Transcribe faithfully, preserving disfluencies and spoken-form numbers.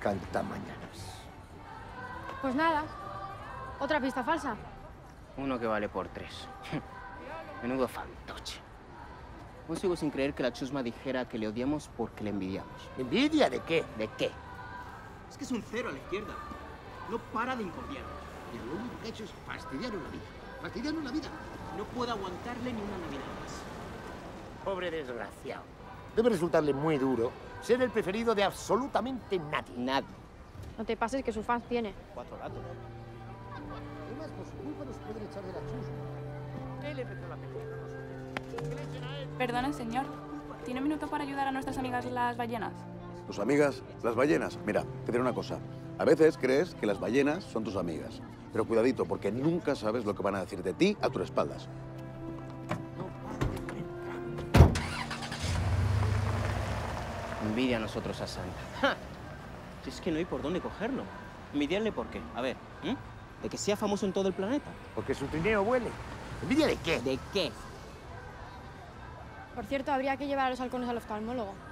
cantamañanas. Pues nada, otra pista falsa. Uno que vale por tres. Menudo fantoche. Aún sigo sin creer que la chusma dijera que le odiamos porque le envidiamos. ¿Envidia de qué? ¿De qué? Es que es un cero a la izquierda. No para de incopiarnos. Y lo único que ha hecho es fastidiarnos la vida. Fastidiarnos la vida. No puedo aguantarle ni una Navidad más. Pobre desgraciado. Debe resultarle muy duro ser el preferido de absolutamente nadie. Nadie. No te pases que sus fans tiene. Cuatro gatos. Además, por su culpa nos pueden echar de la chusma. Él empezó la pelea, no nosotros. ¿Qué le echen a él? Perdone, señor. ¿Tiene un minuto para ayudar a nuestras amigas las ballenas? ¿Tus amigas? Las ballenas. Mira, te diré una cosa. A veces crees que las ballenas son tus amigas. Pero cuidadito, porque nunca sabes lo que van a decir de ti a tus espaldas. Envidia a nosotros a Santa. ¡Ja! Si es que no hay por dónde cogerlo. ¿Envidiarle por qué? A ver, ¿eh? ¿De que sea famoso en todo el planeta? Porque su trineo huele. ¿Envidia de qué? ¿De qué? Por cierto, habría que llevar a los halcones al oftalmólogo.